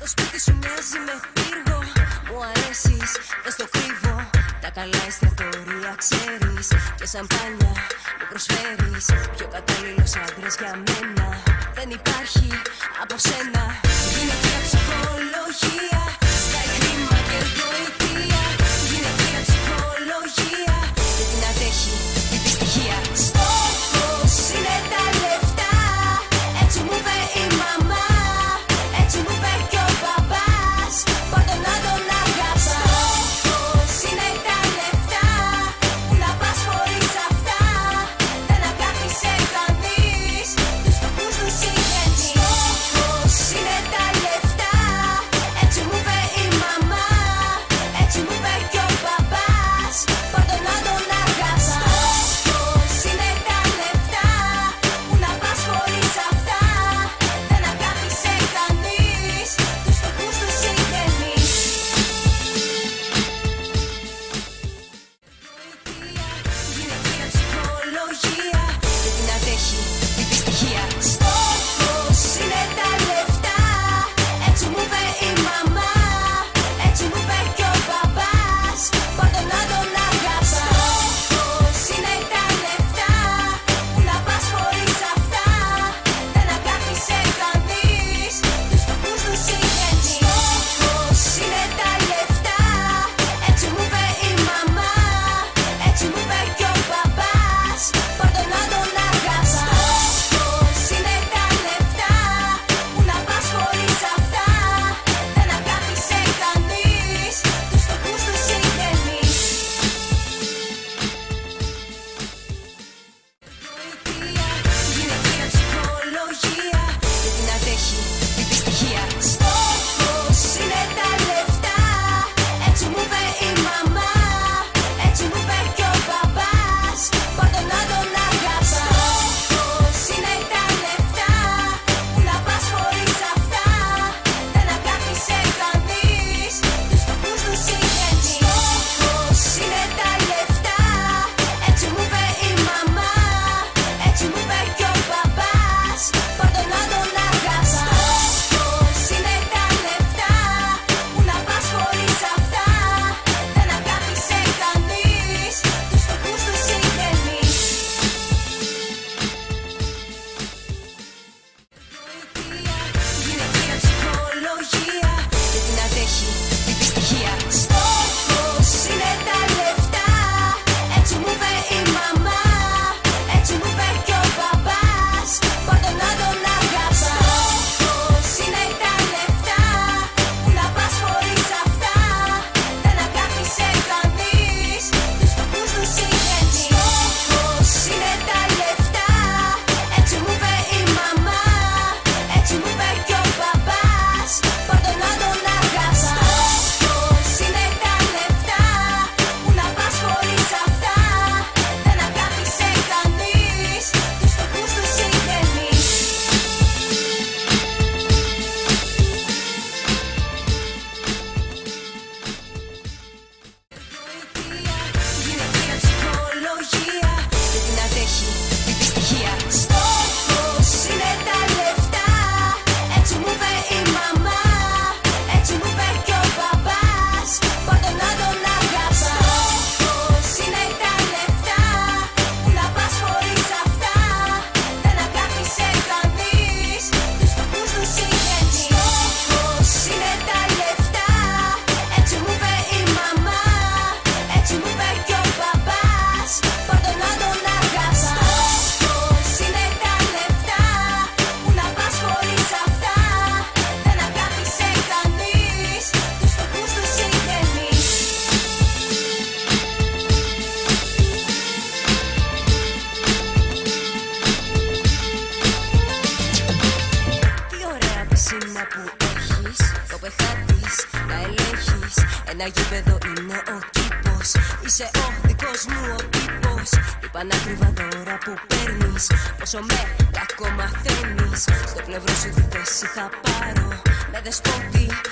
σπίτι σου μοιάζει με πύργο. Μου αρέσεις, δεν στο κρύβω. Τα καλά εστιατόρια ξέρεις. Και σαμπάνια μου προσφέρεις. Πιο κατάλληλος άντρας για μένα δεν υπάρχει από σένα. Γυναικεία ψυχολογία, σκάει χρήμα και γοητεία. Γυναικεία ψυχολογία και την αντέχει η δυστυχία. Στόχος είναι τα λεφτά, έτσι μου είπε η μαμά, έτσι μου είπε και ο παπάς. Πάντο να τον αγαπάς. Στόχος είναι τα λεφτά, που να πας χωρίς αυτά δεν αγάπησε κανείς τους φτωχούς τους συγγενείς. Στόχος είναι τα λεφτά, έτσι μου είπε η μαμά, έτσι μου είπε και ο παπάς. Πάντο να τον αγαπάς. Στόχος είναι τα λεφτά, που να πας χωρίς αυτά δεν αγάπησε κανείς τους φτωχούς τους συγγενείς. Γυναικεία ψυχολογία και την αντέχει η δυστυχία. Στόχος είναι τα λεφτά, έτσι μου είπε η μαμά, έτσι μου είπε και ο παπάς. Πάντο να τον αγαπάς. Στόχος είναι τα λεφτά, που να πας χωρίς αυτά δεν αγάπησε κανείς τους φτωχούς τους συγγενείς. Στόχος είναι τα λεφτά, έτσι μου είπε η μαμά, έτσι μου είπε και ο παπάς. Πάντο να τον αγαπάς. Στόχος είναι τα λεφτά, που να πας χωρίς αυτά δεν αγάπησε κανείς τους φτωχούς τους συγγενείς. Γυναικεία ψυχολογία και την αντέχει η δυστυχία. Στόχος είναι τα λεφτά, έτσι μου είπε η μαμά, έτσι μου είπε και ο παπάς. Πάντο να τον αγαπάς. Στόχος είναι τα λεφτά, που να πας χωρίς αυτά δεν αγάπησε κανείς τους φτωχούς τους συγγενείς. Στόχος είναι τα λεφτά, έτσι μου είπε η μαμά, έτσι μου είπε και ο παπάς. Πάντο να τον αγαπάς. Στόχος είναι τα λεφτά, που να πας χωρίς αυτά δεν αγάπησε κανείς τους φτωχούς τους συγγενείς. Γυναικεία ψυχολογία και την αντέχει η δυστυχία. Στόχος είναι τα λεφτά, έτσι μου είπε η μαμά, έτσι μου είπε και ο παπάς. Πάντο να τον αγαπάς. Στόχος είναι τα λεφτά, που να πας χωρίς αυτά δεν αγάπησε κανείς τους φτωχούς τους συγγενείς. Στόχος είναι τα λεφτά, έτσι μου είπε η μαμά, έτσι μου είπε και ο παπάς. Πάντο να τον αγαπάς. Στόχος είναι τα λεφτά, που να πας χωρίς αυτά δεν αγάπησε κανείς τους φτωχούς τους συγγενείς. Γυναικεία ψυχολογία και την αντέχει η δυστυχία. Στόχος είναι τα λεφτά, έτσι μου είπε η μαμά, έτσι μου είπε και ο παπάς. Πάντο να τον αγαπάς. Στόχος είναι τα λεφτά, που να πας χωρίς αυτά δεν αγάπησε κανείς τους φτωχούς τους συγγενείς. Στόχος είναι τα λεφτά, έτσι μου είπε η μαμά, έτσι μου είπε και ο παπάς. Πάντο να τον αγαπάς. Στόχος είναι τα λεφτά, που να πας χωρίς αυτά δεν αγάπησε κανείς τους φτωχούς τους συγγενείς. Τι ωραία πισίνα που έχεις, το πεχάτης να ελέγχεις. Ένα γήπεδο είναι ο κήπος, είσαι ο δικός μου ο τύπος. Η πανάκριβα δώρα που παίρνεις, πόσο με κακό μαθαίνεις. Στο πλευρό σου τη θέση θα πάρω, με δεσπότη